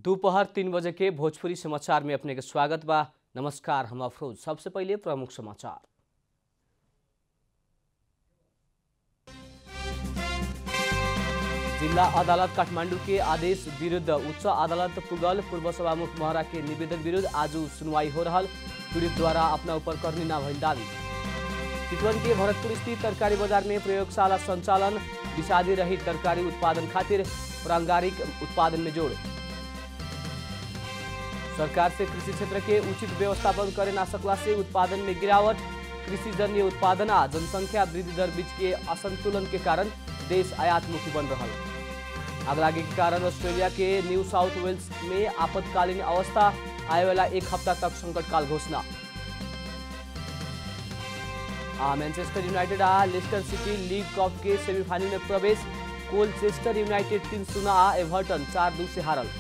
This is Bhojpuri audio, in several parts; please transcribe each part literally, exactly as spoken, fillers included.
दोपहर तीन बजे के भोजपुरी समाचार में अपने के स्वागत बा। नमस्कार, हम अफरोज। सबसे पहले प्रमुख समाचार। जिला अदालत काठमाडौँ के आदेश विरुद्ध उच्च अदालत पुगल। पूर्व सभामुख महरा के निवेदन विरुद्ध आज सुनवाई हो रहा। पीड़ित द्वारा अपना ऊपर करनी न भइल दावी। चितवन के भरतपुर स्थित तरकारी बाजार में प्रयोगशाला संचालन। विषादी रहित तरकारी उत्पादन खातिर प्रांगारिक उत्पादन में जोड़। सरकार से कृषि क्षेत्र के उचित व्यवस्थापन करे ना सकला से उत्पादन में गिरावट। कृषि जन्य उत्पादन आ जनसंख्या वृद्धि दर बीच के असंतुलन के कारण देश आयातमुखी बन रहा। आगलागी के कारण ऑस्ट्रेलिया के न्यू साउथ वेल्स में आपातकालीन अवस्था। आए वाला एक हफ्ता तक संकटकाल घोषणा। आ मैनचेस्टर यूनाइटेड आ लेस्टर सिटी लीग कप के सेमीफाइनल में प्रवेश। कोलचेस्टर यूनाइटेड तीन शून्य आ एवर्टन चार दो से हारल।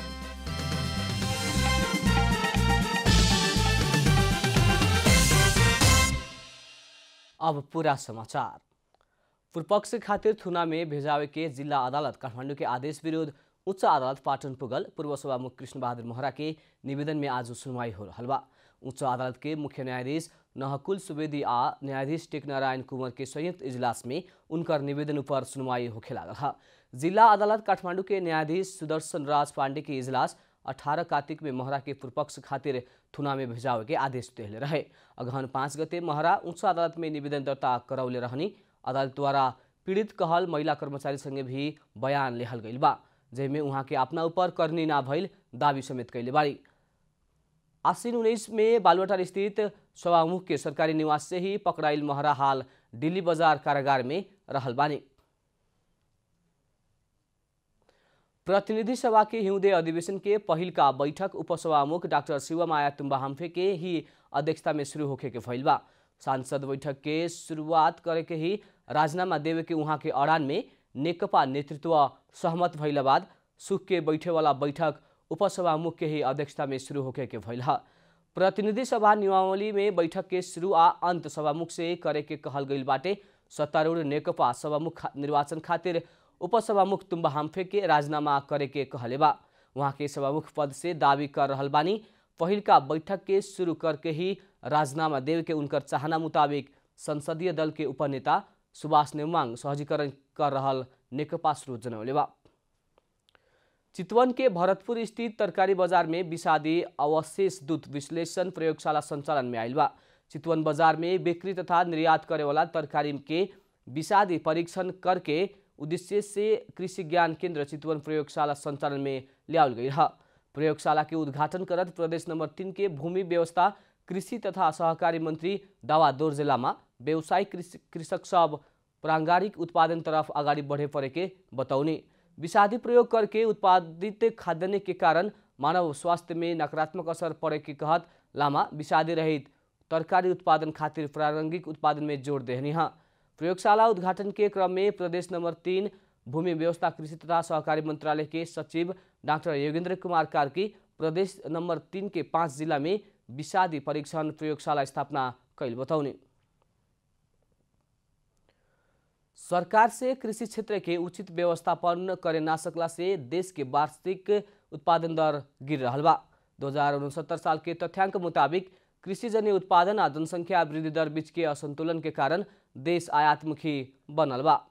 अब पूरा समाचार। पूर्वपक्ष खातिर थुना में भेजावे के जिला अदालत काठमाडौँ के आदेश विरुद्ध उच्च अदालत पाटन पुगल। पूर्व सभामुख कृष्ण बहादुर महरा के निवेदन में आज सुनवाई हो रहा बा। उच्च अदालत के मुख्य न्यायाधीश नहकुल सुवेदी आ न्यायाधीश टेकनारायण कुंवर के संयुक्त इजलास में उनकर निवेदन पर सुनवाई होखे लागल। जिला अदालत काठमाडौँ के न्यायाधीश सुदर्शन राज पांडे के इजलास अठारह कार्तिक में महरा के पूर्वपक्ष खातिर थुना में भेजावे के आदेश दिले रहे। अगहन पाँच गते महरा उच्च अदालत में निवेदन दर्ता करौले रहनी। अदालत द्वारा पीड़ित कहल महिला कर्मचारी संगे भी बयान लेहल गइल बा, जेमे उहाँ के अपना ऊपर करनी ना भइल दावी समेत कैले बारी। आश्विन उन्नीस में बालुवाटार स्थित सभामुख के सरकारी निवास से ही पकड़ाइल महरा हाल दिल्ली बाजार कारागार में रहल बानी। प्रतिनिधि सभा के हिउँदे अधिवेशन के पहिल का बैठक उपसभामुख डाक्टर शिवमाया तुम्बा हाम्फे के ही अध्यक्षता में शुरू होखे के भइल बा। सांसद बैठक के शुरुआत करे के ही राजीनामा देवे के उहाँ के अड़ान में नेकपा नेतृत्व सहमत भइला बाद सुख के बैठे वाला बैठक उपसभामुख के ही अध्यक्षता में शुरू होखे के भइल ह। प्रतिनिधि सभा नियमावली में बैठक के शुरू आ अंत सभामुख से करे के कहल गइल बाटे। सत्तारूढ़ नेकपा सभामुख निर्वाचन खातिर उपसभामुख तुम्बा हाम्फे के राजीनामा करे के कहले बा। वहाँ के सभामुख पद से दावी कर रहल बानी। पहिल का बैठक के शुरू करके ही राजीनामा देवे के उनकर चाहना मुताबिक संसदीय दल के उपनेता सुभाष नेउमाङ सहजीकरण कर रहल नेकपा स्रोत जनौले बा। चितवन के भरतपुर स्थित तरकारी बाजार में विषादी अवशेष दूध विश्लेषण प्रयोगशाला संचालन में आइल बा। चितवन बाजार में बिक्री तथा निर्यात करे वाला तरकारी के विषादी परीक्षण करके उद्देश्य से कृषि ज्ञान केंद्र चितवन प्रयोगशाला संचालन में लियाल गई है। प्रयोगशाला के उद्घाटन करत प्रदेश नंबर तीन के भूमि व्यवस्था कृषि तथा सहकारी मंत्री दावा दोर्जे लामा व्यवसायिक कृषक सब प्रांगारिक उत्पादन तरफ अगाडि बढ़े पड़े के बतौनी। विषादी प्रयोग करके उत्पादित खाद्यान्न के कारण मानव स्वास्थ्य में नकारात्मक असर पड़े के कहत लामा विषादी रहित तरकारी उत्पादन खातिर प्रारंभिक उत्पादन में जोड़ देहनी है। प्रयोगशाला उद्घाटन के क्रम में प्रदेश नंबर तीन भूमि व्यवस्था कृषि तथा सहकारी मंत्रालय के सचिव डॉक्टर योगेंद्र कुमार कार्की प्रदेश नंबर तीन के पांच जिला में विषादी परीक्षण प्रयोगशाला स्थापना कैल बतौनी। सरकार से कृषि क्षेत्र के उचित व्यवस्थापन करे ना सकला से देश के वार्षिक उत्पादन दर गिर रहा बा। दो हजार उनसत्तर साल के तथ्यांक मुताबिक कृषि जन्य उत्पादन आ जनसंख्या वृद्धि दर बीच के असंतुलन के कारण देश आयातमुखी बनल बा।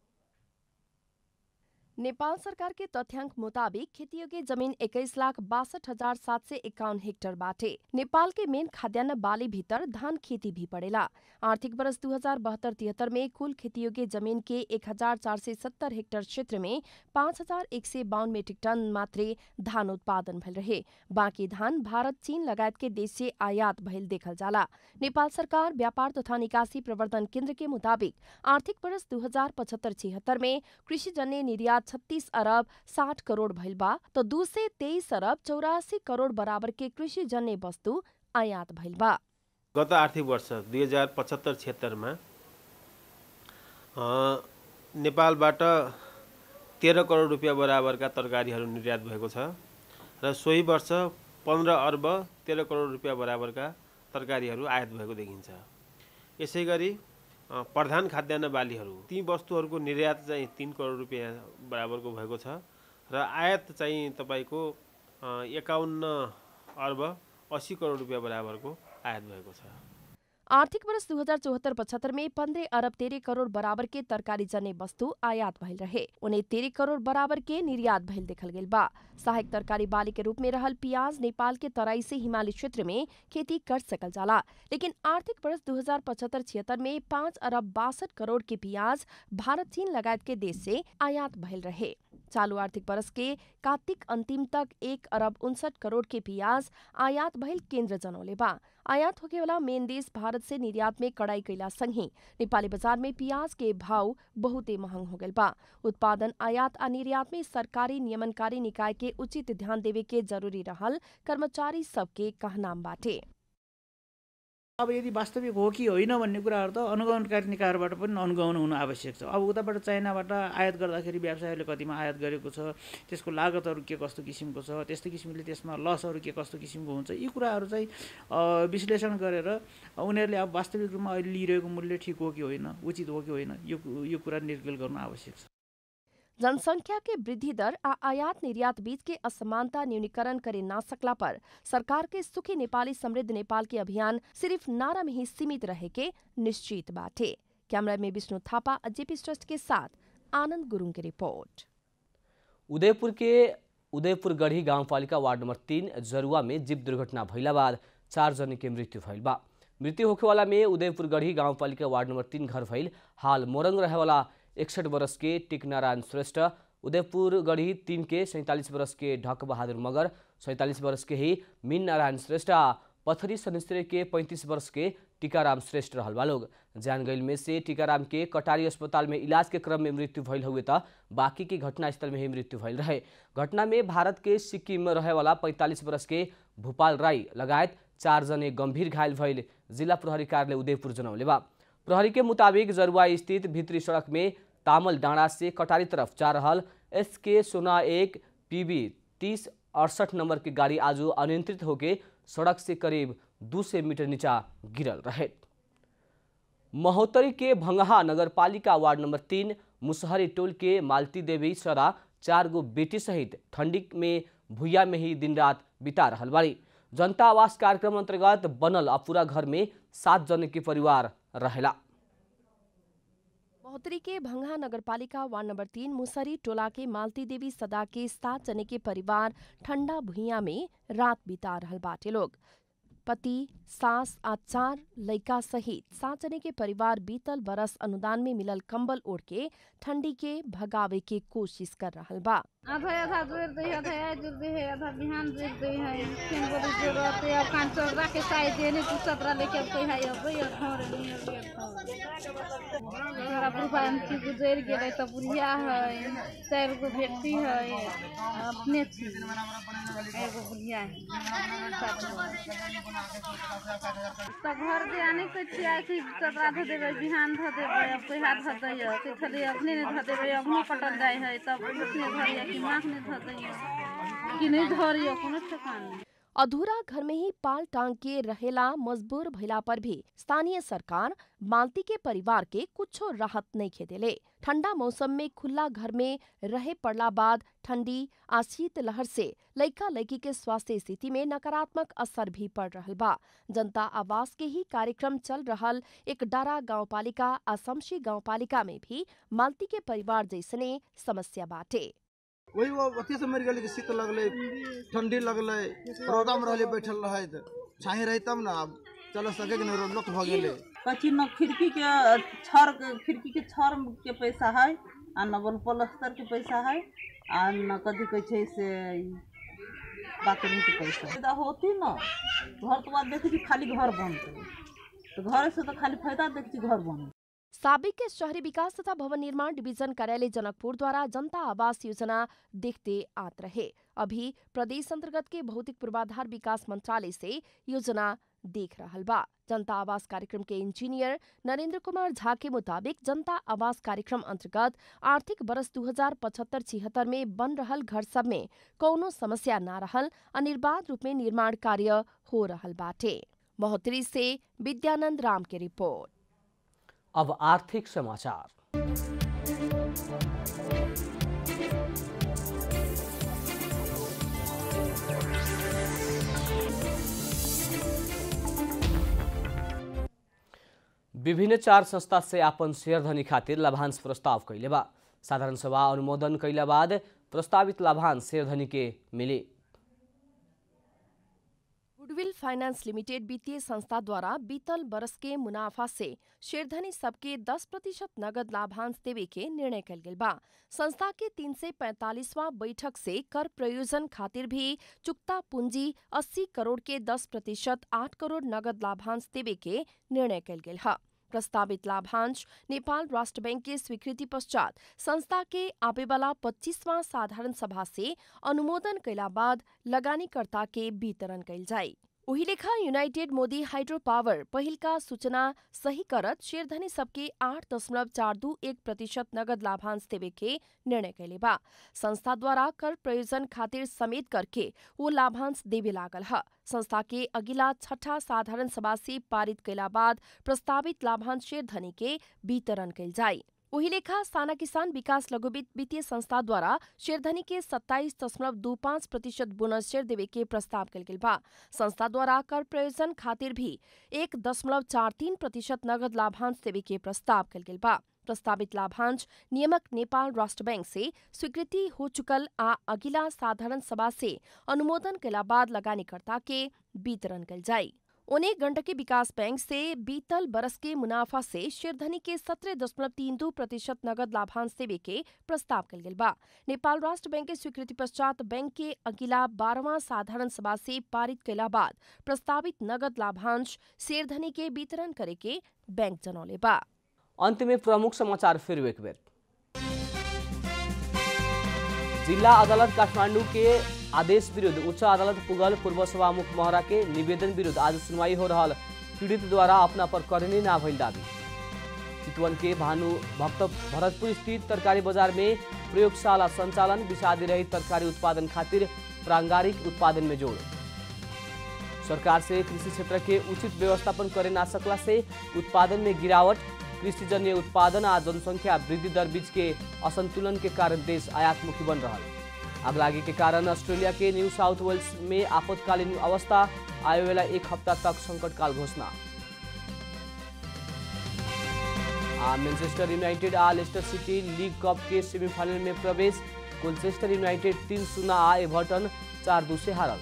नेपाल सरकार के तथ्यांक मुताबिक खेतीयोग्य जमीन इक्कीस लाख बासठ हजार सात सय इक्यावन हेक्टर बाटे। नेपाल के मेन खाद्यान्न बाली भीतर धान खेती भी पड़ेला। आर्थिक वर्ष दो हजार बहत्तर तिहत्तर में कुल खेतीयोग्य जमीन के एक हजार चार सय सत्तर हेक्टर क्षेत्र में पाँच हजार एक सय बावन मेट्रिक टन मात्रे धान उत्पादन भइल रहे। बाँकी धान भारत चीन लगायत के देश से आयात भइल देखल जाला। नेपाल सरकार व्यापार तथा निकासी प्रवर्धन केन्द्र के मुताबिक आर्थिक वर्ष दो हजार पचहत्तर छिहत्तर में कृषि जन्य निर्यात छत्तीस अरब साठ करोड़ भइल बा तो दो सय तेईस अरब चौरासी करोड़ बराबर के कृषि जन्य वस्तु आयात भइल बा। गत आर्थिक वर्ष दुई हजार पचहत्तर छिहत्तरमा नेपालबाट तेह्र करोड रुपियाँ बराबरका तरकारीहरू निर्यात भएको छ र सोही वर्ष पन्ध्र अर्ब तेह्र करोड रुपियाँ बराबरका तरकारीहरू आयात भएको देखिन्छ। यसै गरी प्रधान खाद्यान्न बालीहरू ती वस्तुहरूको निर्यात चाहिँ तीन करोड रुपियाँ बराबरको भएको छ र आयात चाहिँ तपाईको एकाउन्न अर्ब अस्सी करोड रुपियाँ बराबरको आयात भएको छ। आर्थिक वर्ष दो हजार चौहत्तर पचहत्तर में पंद्रह अरब तेरह करोड़ बराबर के तरकारी जन्य वस्तु आयात भइल रहे, उन्हें तेरह करोड़ बराबर के निर्यात भइल देखल गेल बा। सहायक तरकारी बाली के रूप में रहल प्याज नेपाल के तराई से हिमालय क्षेत्र में खेती कर सकल जाला, लेकिन आर्थिक वर्ष दो हजार पचहत्तर छिहत्तर में पाँच अरब बासठ करोड़ के प्याज भारत चीन लगायत के देश से आयात भइल रहे। चालू आर्थिक वर्ष के कार्तिक अंतिम तक एक अरब उनसठ करोड़ के प्याज आयात भइल केंद्र जनौले बा। आयात होके वाला मेन देश भारत से निर्यात में कड़ाई कैला संगे नेपाली बाजार में प्याज के भाव बहुते महंग हो गल बा। उत्पादन, आयात आ निर्यात में सरकारी नियमनकारी निकाय के उचित ध्यान देवे के जरूरी रहल कर्मचारी सबके कहनाम बाटे। अब यदि वास्तविक हो कि होइन भन्ने कुराहरू त अनुगमनकारी निकायहरूबाट पनि अनुगमन हुनु आवश्यक छ। अब उताबाट चाइनाबाट आयात गर्दाखेरि व्यवसायले कतिमा आयात गरेको छ, त्यसको लागतहरू के कस्तो किसिमको छ, त्यस्तै किसिमले त्यसमा लसहरू के कस्तो किसिमको हुन्छ, यी कुराहरू चाहिँ विश्लेषण गरेर उनीहरूले अब वास्तविक रूपमा अहिले लिइरहेको मूल्य ठिक हो कि होइन, उचित हो कि होइन, यो यो कुरा निर्गल गर्नु आवश्यक छ। जनसंख्या के वृद्धि दर आ आयात निर्यात बीच के असमानता न्यूनीकरण करे ना सकला पर सरकार के सुखी नेपाली समृद्ध नेपाल के अभियान सिर्फ नारा में ही सीमित रहे के निश्चित बाटे। कैमरा में विष्णु थापा, जेपी ट्रस्ट के साथ आनंद गुरुङ की रिपोर्ट। उदयपुर के उदयपुर गढ़ी गाउँपालिका वार्ड नंबर तीन जरुआ में जीप दुर्घटना भइला बाद चार जने के मृत्यु भइल बा। मृत्यु होखेवाला में उदयपुर गढ़ी गाउँपालिका वार्ड नंबर तीन घर भइल हाल मोरंग रहेवाला इकसठ वर्ष के टिकनारायण श्रेष्ठ, उदयपुर गढ़ी तीन के सैंतालीस वर्ष के ढक बहादुर मगर, सैंतालीस वर्ष के ही मीन नारायण श्रेष्ठ, पथरी सनिस्त्र के पैंतीस वर्ष के टीकाराम श्रेष्ठ रहल बा लोग। जान गईल में से टीकाराम के कटारी अस्पताल में इलाज के क्रम में मृत्यु भइल हुए त बाकी की घटनास्थल में ही मृत्यु भइल रहे। घटना में भारत के सिक्किम में रहे वाला पैंतालीस वर्ष के भूपाल राई लगायत चार जने गंभीर घायल भइल जिला प्रहरी कार्यालय उदयपुर जनौले बा। प्रहरी के मुताबिक जरुआ स्थित भित्री सड़क में तामल डाँडा से कटारी तरफ जा रहल एस के सोना एक पीबी तीस अड़सठ नंबर की गाड़ी आज अनियंत्रित होकर सड़क से करीब दो सौ मीटर नीचा गिरल रहे। महोत्तरी के भंगहा नगरपालिका वार्ड नंबर तीन मुसहरी टोल के मालती देवी सरा चार गो बेटी सहित ठंडी में भुइया में ही दिन रात बिता रहल बाड़ी। जनता आवास कार्यक्रम अंतर्गत बनल अपूरा घर में सात जने के परिवार रहेला। महोत्तरी के भंगहा नगरपालिका वार्ड नंबर तीन मुसहरी टोला के मालती देवी सदा के सात जने के परिवार ठंडा भुइया में रात बिता रहल बाटे लोग। पति, सास आ चार लइका सहित सात जने के परिवार बीतल बरस अनुदान में मिलल कंबल ओढ़ के ठंडी के भगावे के कोशिश कर रहल बा। आधा आधा जोड़ दे, आधा जोड़ दे है, आधा बिहान जोड़ दे है। तीन बजे जरूरत है अब कान चौरा के साइड देने तू सतरा लेके अब कोई है अब ये ठोर नहीं अब ये ठोर जरा रुपया में की गुजर गेलै त बुढ़िया है, चार गो बेटी है, अपने छी एगो बुढ़िया है। तो घर दे आने के छिया कि सतरा ध देबै बिहान ध देबै अब कोई हाथ ध दैय कि खाली अपने ने ध देबै अपनो पटल जाय है तब उसने धरिया कि माख ने ध दैय कि नहीं धरियो कोनो ठिकाना नहीं। अधूरा घर में ही पाल टांग के रहेला मजबूर भइला पर भी स्थानीय सरकार मालती के परिवार के कुछो राहत नहीं खेदेले। ठंडा मौसम में खुला घर में रहे पड़ला बाद ठंडी आ शीत लहर से लइका लइकी के स्वास्थ्य स्थिति में नकारात्मक असर भी पड़ रहल बा। जनता आवास के ही कार्यक्रम चल रहल एक डारा गांवपालिका आ शमशी गांवपालिका में भी मालती के परिवार जैसने समस्या बाटे। वही वो अति से मर गए कि शीत लगले, ठंडी लगले, रौदा में रहले बैठल रहे त छाई रही तब ना अब चल सके कि नहीं लोक भ गेले। कच्ची न खिड़की के छर खिड़की के छर के पैसा है आ न बल प्लास्टर के पैसा है आ न कदी कह छै से बाथरूम के पैसा फायदा होती न घर तो बाद देखी खाली घर बनते तो घर से तो खाली फायदा देखी घर बन। साबिक के शहरी विकास तथा भवन निर्माण डिवीजन कार्यालय जनकपुर द्वारा जनता आवास योजना देखते आत रहे। अभी प्रदेश अंतर्गत के भौतिक पूर्वाधार विकास मंत्रालय से योजना देख रहल बा। जनता आवास कार्यक्रम के इंजीनियर नरेंद्र कुमार झा के मुताबिक जनता आवास कार्यक्रम अंतर्गत आर्थिक वर्ष दो हजार पचहत्तर छिहत्तर में बन रहल घर सब में कौनो समस्या न रहल, अनिर्बाध रूप में निर्माण कार्य हो रहल बाटे। महोत्तरी से विद्यानंद राम की रिपोर्ट। अब आर्थिक समाचार। विभिन्न चार संस्था से अपन शेयरधनी खातिर लाभांश प्रस्ताव कैले बा। साधारण सभा अनुमोदन कैला बाद प्रस्तावित लाभांश शेयरधनी के मिले। गुडविल फाइनेंस लिमिटेड वित्तीय संस्था द्वारा बीतल बरस के मुनाफा से शेयरधनी सबके दस प्रतिशत नगद लाभांश देवे के निर्णय कल गेल बा। संस्था के तीन सौ पैंतालीसवां बैठक से कर प्रयोजन खातिर भी चुकता पूंजी अस्सी करोड़ के दस प्रतिशत आठ करोड़ नगद लाभांश देवे के निर्णय कल गेल है। प्रस्तावित लाभांश नेपाल राष्ट्र बैंक के स्वीकृति पश्चात संस्था के आवेवाला पच्चीसवां साधारण सभा से अनुमोदन कैला बाद लगानीकर्ता के वितरण कैल जाए। उही लेखा यूनाइटेड मोदी हाइड्रो पावर पहिल का सूचना सही करत शेयरधनी सबके आठ दशमलव चार दू एक प्रतिशत नगद लाभांश देवे के निर्णय कैले बा। संस्था द्वारा कर प्रयोजन खातिर समेत करके वो लाभांश देवे लागल है। संस्था के अगिला छठा साधारण सभा से पारित कैला बाद प्रस्तावित लाभांश शेयरधनी के वितरण कैल जाए। वही लेखा साना किसान विकास लघुवित्त वित्तीय संस्था द्वारा शेयरधनी के सत्ताईस दशमलव दो पाँच प्रतिशत बोनस शेयर देवे के प्रस्ताव कल गेल बा। संस्था द्वारा कर प्रयोजन खातिर भी एक दशमलव चार तीन प्रतिशत नगद लाभांश देवे के प्रस्ताव कल गेल बा। प्रस्तावित लाभांश नियमक नेपाल राष्ट्र बैंक से स्वीकृति हो चुकल आ अगिला साधारण सभा से अनुमोदन कैला बाद लगानीकर्ता के वितरण कल जाए। उन्हें गंडकी विकास बैंक से बीतल बरस के मुनाफा से शेयरधनी के सत्रह दशमलव तीन दो प्रतिशत नगद लाभांश देवे के प्रस्ताव कल गेल बा। नेपाल राष्ट्र बैंक के स्वीकृति पश्चात बैंक के अगिला बारहवां साधारण सभा से पारित कैला बाद प्रस्तावित नगद लाभांश शेयरधनी के वितरण करे के बैंक जनौले बा। अंत में प्रमुख समाचार फिर एक बेर। जिला अदालत काठमाडौँ के आदेश विरुद्ध उच्च अदालत पुगल पूर्व सभामुख महरा के निवेदन विरुद्ध आज सुनवाई हो रहा। पीड़ित द्वारा अपना पर करनी ना भइल दावी। चितवन के भानु भक्त भरतपुर स्थित तरकारी बाजार में प्रयोगशाला संचालन, विषादी रहित तरकारी उत्पादन खातिर प्रांगारिक उत्पादन में जोड़। सरकार से कृषि क्षेत्र के उचित व्यवस्थापन करे ना सकला से उत्पादन में गिरावट। कृषिजन्य उत्पादन आ जनसंख्या वृद्धि दर बीच के असंतुलन के कारण देश आयातमुखी बन रहा। आगलागी के कारण ऑस्ट्रेलिया के न्यू साउथ वेल्स में आपातकालीन अवस्था, आए वाला एक हफ्ता तक संकटकाल घोषणा। आ मैनचेस्टर यूनाइटेड आ लेस्टर सिटी लीग कप के सेमीफाइनल में प्रवेश। कोलचेस्टर यूनाइटेड तीन शून्य आ एवर्टन चार दो से हारल।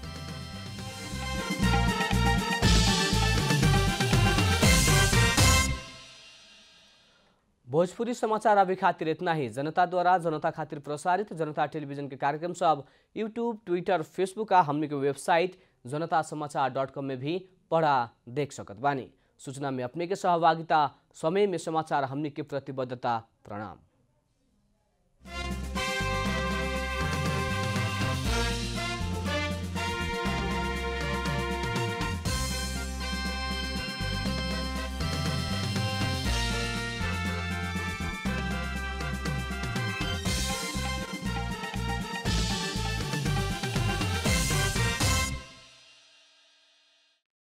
भोजपुरी समाचार अभी खातिर इतना ही। जनता द्वारा जनता खातिर प्रसारित जनता टेलीविजन के कार्यक्रम सब यूट्यूब, ट्विटर, फेसबुक आ हमने के वेबसाइट जनता समाचार डॉट कॉम में भी पढ़ा देख सकत बानी। सूचना में अपने के सहभागिता, समय में समाचार हमने के प्रतिबद्धता। प्रणाम।